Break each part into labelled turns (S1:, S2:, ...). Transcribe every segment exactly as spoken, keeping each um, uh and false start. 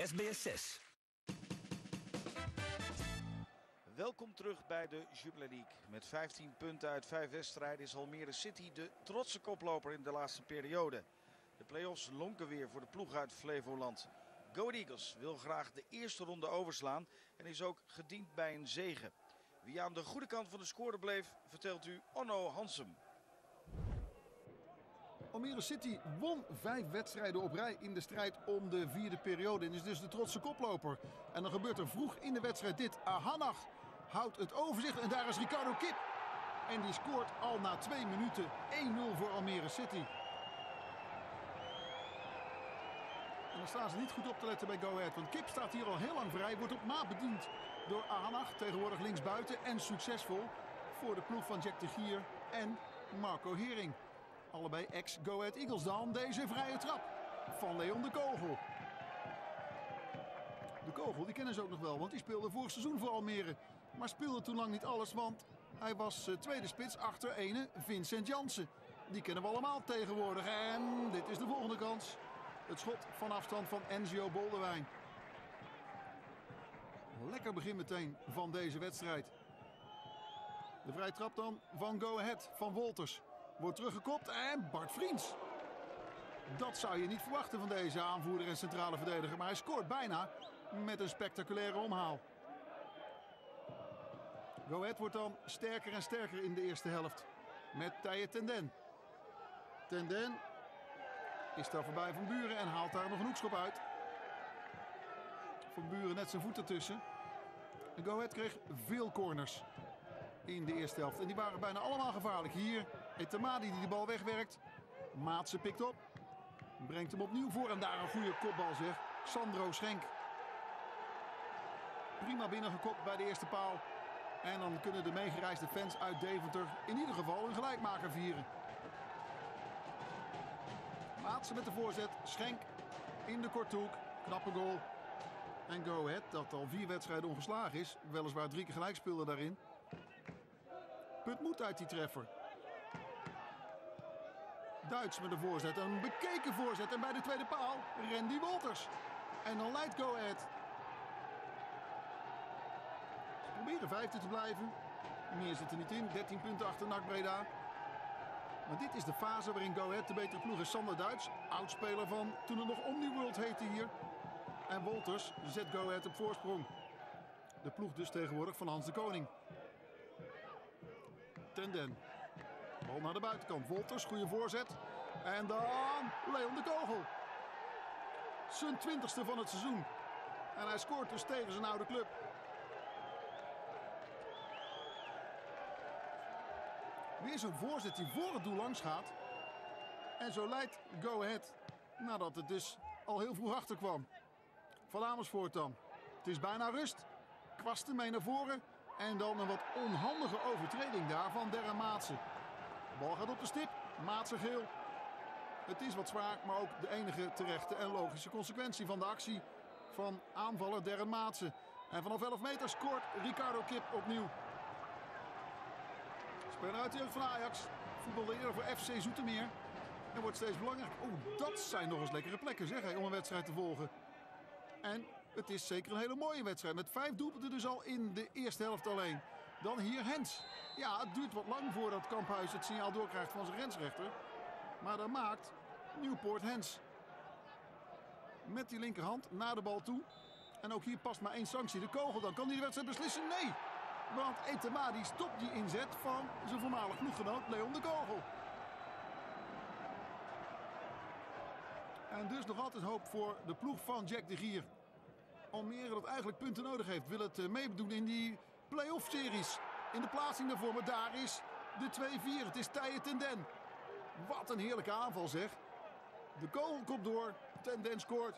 S1: S B S zes.
S2: Welkom terug bij de Jupiler League. Met vijftien punten uit vijf wedstrijden is Almere City de trotse koploper in de laatste periode. De play-offs lonken weer voor de ploeg uit Flevoland. Go Ahead Eagles wil graag de eerste ronde overslaan en is ook gediend bij een zege. Wie aan de goede kant van de score bleef, vertelt u Onno Hansum.
S3: Almere City won vijf wedstrijden op rij in de strijd om de vierde periode en is dus de trotse koploper. En dan gebeurt er vroeg in de wedstrijd dit. Ahanach houdt het overzicht en daar is Ricardo Kip. En die scoort al na twee minuten één nul voor Almere City. En dan staan ze niet goed op te letten bij Go Ahead, want Kip staat hier al heel lang vrij. Wordt op maat bediend door Ahanach, tegenwoordig linksbuiten en succesvol voor de ploeg van Jack de Gier en Marco Hering. Allebei ex-Go Ahead Eagles dan. Deze vrije trap van Leon de Kogel. De Kogel, die kennen ze ook nog wel, want die speelde vorig seizoen voor Almere. Maar speelde toen lang niet alles, want hij was tweede spits achter ene Vincent Jansen. Die kennen we allemaal tegenwoordig. En dit is de volgende kans. Het schot van afstand van Enzio Boldewijn. Lekker begin meteen van deze wedstrijd. De vrije trap dan van Go Ahead, van Wolters. Wordt teruggekopt en Bart Vriends. Dat zou je niet verwachten van deze aanvoerder en centrale verdediger. Maar hij scoort bijna met een spectaculaire omhaal. Go Ahead wordt dan sterker en sterker in de eerste helft. Met Tije Tenden. Tenden is daar voorbij Van Buren en haalt daar nog een hoekschop uit. Van Buren net zijn voet ertussen. En Go Ahead kreeg veel corners in de eerste helft. En die waren bijna allemaal gevaarlijk. Hier Etemadi die de bal wegwerkt. Maatsen pikt op. Brengt hem opnieuw voor. En daar een goede kopbal zeg. Sandro Schenk. Prima binnengekopt bij de eerste paal. En dan kunnen de meegereisde fans uit Deventer in ieder geval een gelijkmaker vieren. Maatsen met de voorzet. Schenk in de korte hoek. Knappe goal. En Go Ahead, dat al vier wedstrijden ongeslagen is. Weliswaar drie keer gelijk speelde daarin. Put moet uit die treffer. Duits met de voorzet. Een bekeken voorzet. En bij de tweede paal Randy Wolters. En dan leidt Go Ahead. Ze proberen vijfde te blijven. Meer zit er niet in. dertien punten achter N A C Breda. Maar dit is de fase waarin Go Ahead de betere ploeg is. Sander Duits, oudspeler van toen het nog Omniworld heette hier. En Wolters zet Go Ahead op voorsprong. De ploeg dus tegenwoordig van Hans de Koning. Tenden. Bal naar de buitenkant. Wolters, goede voorzet. En dan Leon de Kogel. Zijn twintigste van het seizoen. En hij scoort dus tegen zijn oude club. Weer zo'n voorzet die voor het doel langs gaat. En zo leidt Go Ahead. Nadat het dus al heel vroeg achterkwam. Van Amersfoort dan. Het is bijna rust. Kwasten mee naar voren. En dan een wat onhandige overtreding daar van Darren Maatsen. De bal gaat op de stip. Maatsen geel. Het is wat zwaar, maar ook de enige terechte en logische consequentie van de actie van aanvaller Darren Maatsen. En vanaf elf meter scoort Ricardo Kip opnieuw. Speler uit de jeugd van Ajax. Voetbalde eerder voor F C Zoetermeer. En wordt steeds belangrijker. Oeh, dat zijn nog eens lekkere plekken zeg, hè, om een wedstrijd te volgen. En het is zeker een hele mooie wedstrijd. Met vijf doelpunten dus al in de eerste helft alleen. Dan hier Hens. Ja, het duurt wat lang voordat Kamphuis het signaal doorkrijgt van zijn grensrechter. Maar dan maakt Nieuwpoort Hens. Met die linkerhand naar de bal toe. En ook hier past maar één sanctie. De Kogel, dan kan hij de wedstrijd beslissen. Nee! Want Etemadi stopt die inzet van zijn voormalig ploeggenoot Leon de Kogel. En dus nog altijd hoop voor de ploeg van Jack de Gier. Almere dat eigenlijk punten nodig heeft. Wil het meedoen in die play-off series. In de plaatsing daarvoor. Maar daar is de twee vier. Het is Tije Tenden. Wat een heerlijke aanval zeg. De Kogel komt door. Tenden scoort.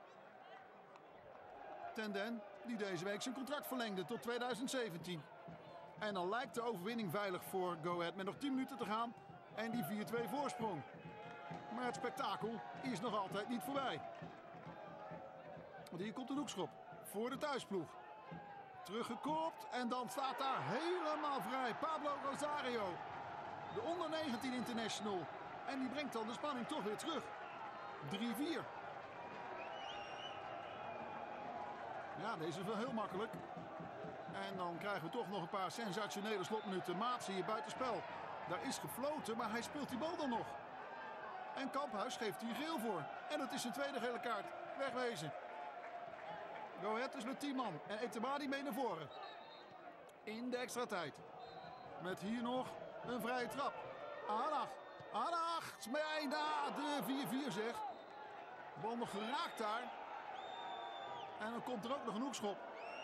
S3: Tenden die deze week zijn contract verlengde tot tweeduizend zeventien. En dan lijkt de overwinning veilig voor Go Ahead. Met nog tien minuten te gaan. En die vier twee voorsprong. Maar het spektakel is nog altijd niet voorbij. Want hier komt een hoekschop voor de thuisploeg. Teruggekopt en dan staat daar helemaal vrij Pablo Rosario. De onder negentien international. En die brengt dan de spanning toch weer terug. drie vier. Ja, deze is wel heel makkelijk. En dan krijgen we toch nog een paar sensationele slotminuten. Maatsen hier buitenspel. Daar is gefloten, maar hij speelt die bal dan nog. En Kamphuis geeft hier geel voor. En het is zijn tweede gele kaart. Wegwezen. Go Ahead is met tien man. En Etemadi mee naar voren. In de extra tijd. Met hier nog een vrije trap. Aanach. Aanach. Bijna de vier vier zeg. Bal nog geraakt daar. En dan komt er ook nog een hoekschop.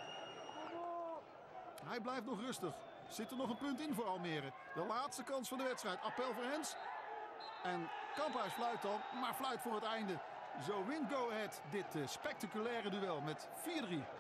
S3: Hij blijft nog rustig. Zit er nog een punt in voor Almere. De laatste kans van de wedstrijd. Appel voor Hens. En Kamphuis fluit dan, maar fluit voor het einde. Zo wint Go Ahead dit uh, spectaculaire duel met vier drie.